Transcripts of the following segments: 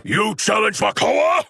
You challenge Makoa?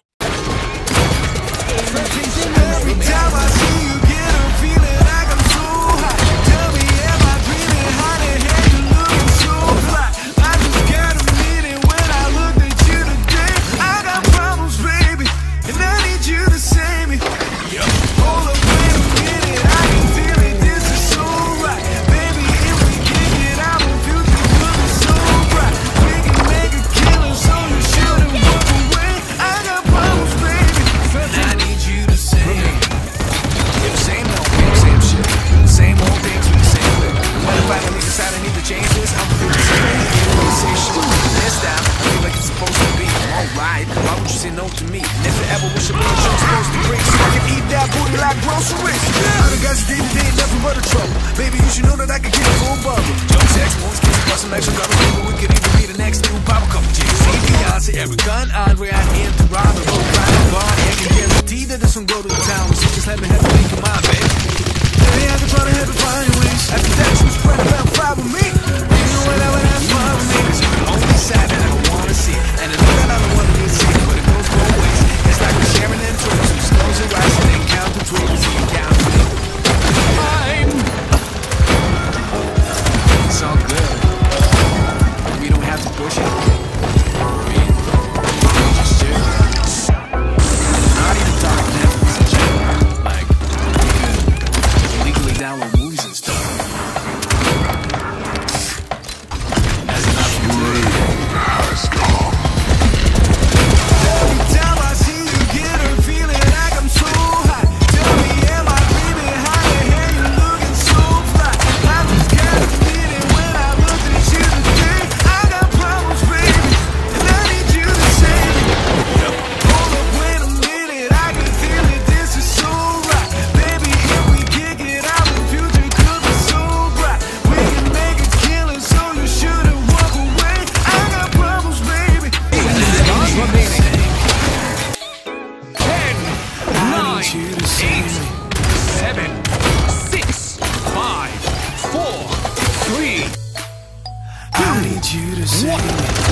Every time I see you get a feeling like I'm so hot. Tell me, am I dreaming? How the hell you looking so fly? I just got a minute when I looked at you today. I got problems, baby, and I need you to save me. Hold up, wait a minute, I can feel it, this is so right. Baby, if we kick it out, the future looking so bright. We can make a killing, so you shouldn't walk away. I got problems, baby, and I need you to save me. Same old thing, same shit. Same old things with the same way. When I finally decide I need to change this, I'm feeling the same. Say shit. This time, I feel like it's supposed to be. Alright, why would you say no to me? Never ever wish I was supposed to bring. So I can eat that booty like groceries. I done got you day to day, nothing but a trouble. Baby, you should know that I can get a full bubble. Jump sex, moves, kiss, bustin' like some garbage. Maybe we could even be the next new pop couple. Jay-Z, Beyonce, Erica, and Andre. I am to rob and roll, grind and bar. I can guarantee that this one go to the town. So just let me have to make your mind, baby. Baby, I can try to help you find your ways. After that, you spread about fly with me. You know whatever, that's fine with me. Cause you're the only side that I don't wanna see. And I know that I don't wanna be sick, but it goes both ways. It's like we're sharing in twos. Who slows your eyes and then count to 12 and see you count to me. It's all good. We don't have to push it. We just chill. Not even talking Netflix and chill. Like, legally download movies and stuff. That's enough for me. Every time I see you get a feeling like I'm so hot. Tell me, am I dreaming? How the hell you looking so fly? I just got a feeling when I looked at you today. I got problems, baby, and I need you to save me. Hold up, wait a minute, I can feel it, this is so right. Baby, if we kick it out, the future could be so bright. We can make a killing, so you shouldn't walk away. I got problems, baby. 10, 9, 8, 7, 6, 5, 4, 3, I need you to save me.